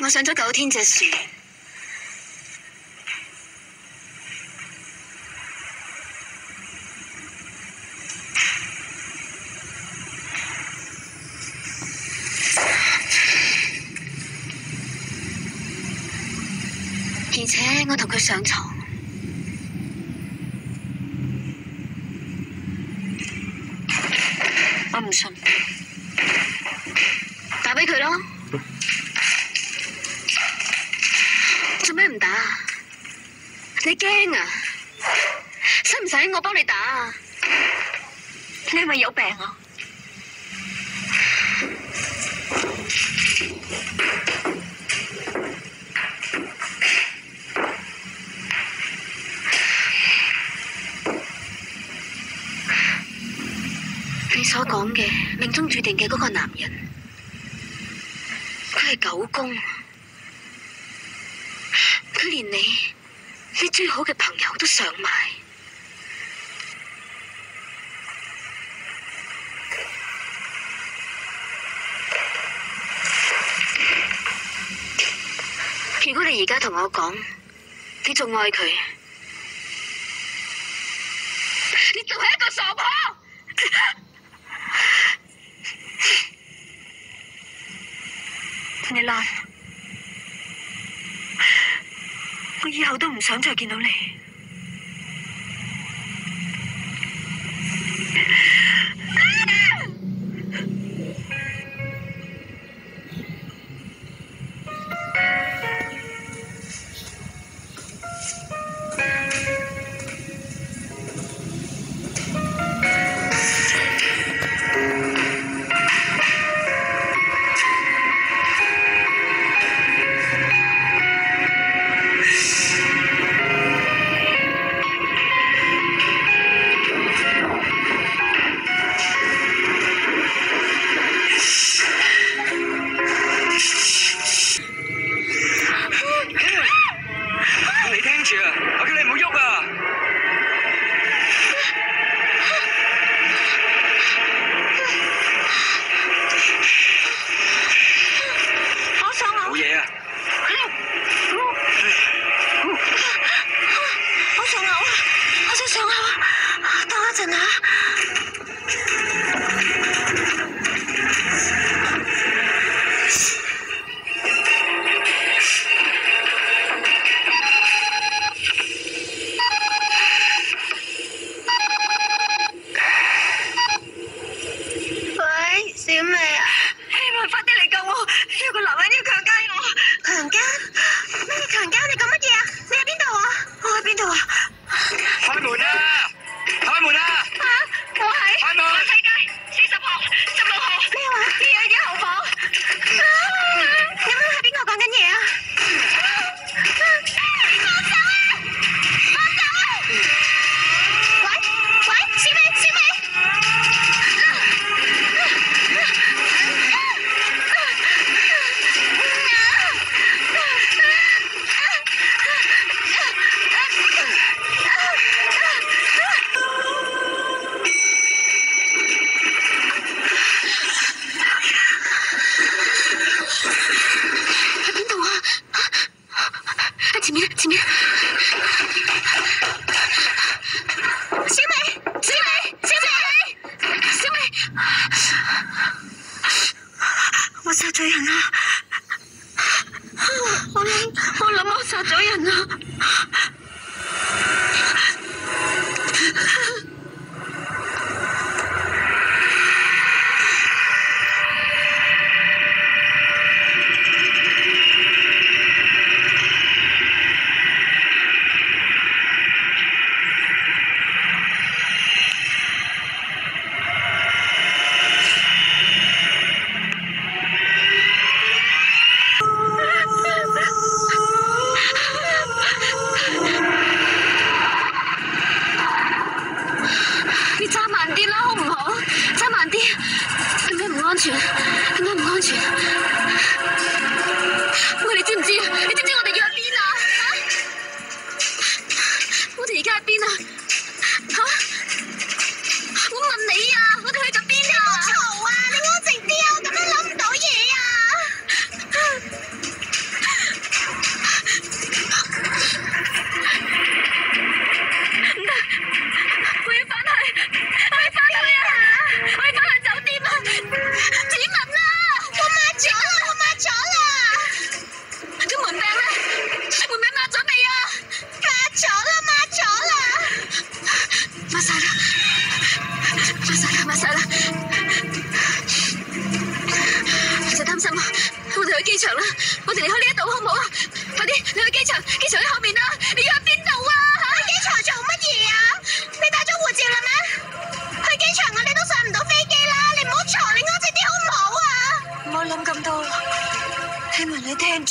我上咗9天隻船。而且我同佢上床，我唔信，打俾佢咯。做咩唔打啊？你驚啊？使唔使我幫你打啊？你係咪有病啊？你所講嘅命中注定嘅嗰個男人，佢係狗公，佢連你最好嘅朋友都上埋。如果你而家同我講，你仲愛佢，你就係一個傻婆。你爛，我以後都唔想再見到你。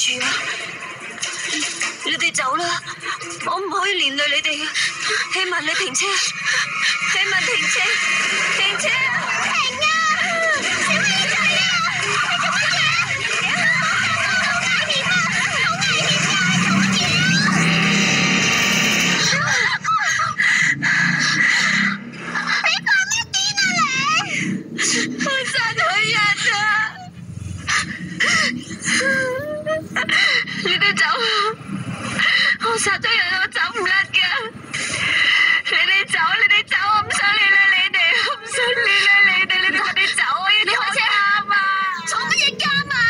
住啊！你哋走啦，我唔可以連累你哋嘅。希文，你停車！希文，停車！停車！停啊！小美，你做咩啊？你做乜嘢？好危險啊！好危險啊！你做乜嘢？你發咩癲啊你？我殺咗人啊！你哋走啊！我殺咗人，我走唔甩噶。你哋走，你哋走，我唔想連累你哋，我唔想連累你哋，你哋快啲走啊！你開車監啊！坐乜嘢監啊？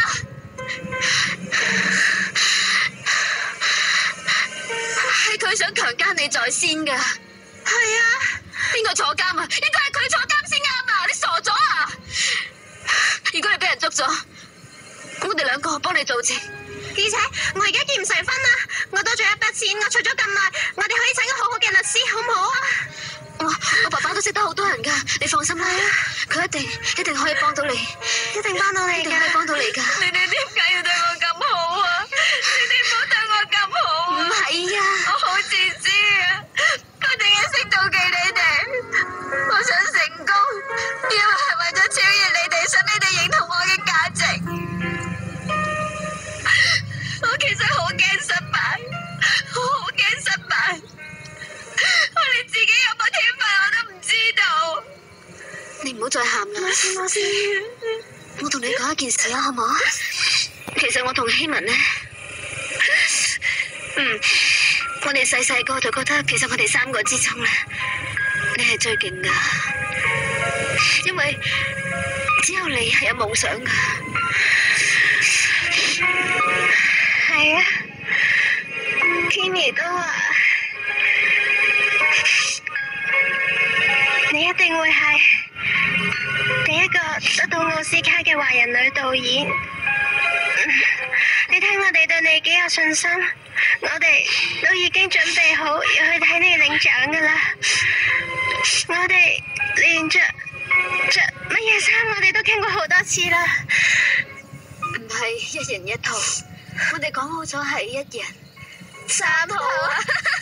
係佢想強姦你在先噶。係啊，邊個坐監啊？應該係佢坐監先啱啊！你傻咗啊？如果你俾人捉咗，我哋兩個幫你做證。而且我而家結唔成婚啦，我多咗一筆錢，我儲咗咁耐，我哋可以請個好好嘅律師，好唔好啊？我爸爸都識得好多人噶，你放心啦，佢一定可以幫到你，一定幫到你，一定可以幫到你噶。你哋點解要對我咁好啊？你哋唔好對我咁好啊！唔係啊，我好自私啊，我淨係識妒忌你哋，我想成功，因為係為咗超越你哋，想你哋認同我嘅價值。我其實好驚失敗，我好驚失敗，我連自己有冇天分我都唔知道。你唔好再喊啦，冇事。我同你講一件事啊，好唔好？其實我同希文呢，我哋細個就覺得，其實我哋三個之中咧，你係最勁噶，因為只有你係有夢想噶。係啊 ，Kenny 都話你一定會係第一個得到奧斯卡嘅華人女導演。你睇我哋對你幾有信心，我哋都已經準備好要去睇你領獎噶啦。我哋連着乜嘢衫，我哋都傾過好多次啦。唔係一人一套。我哋講好咗係一人3套啊！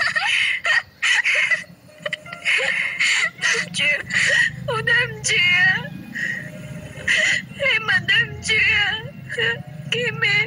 對唔住，好對唔住啊！希文對唔住啊！Kimmy。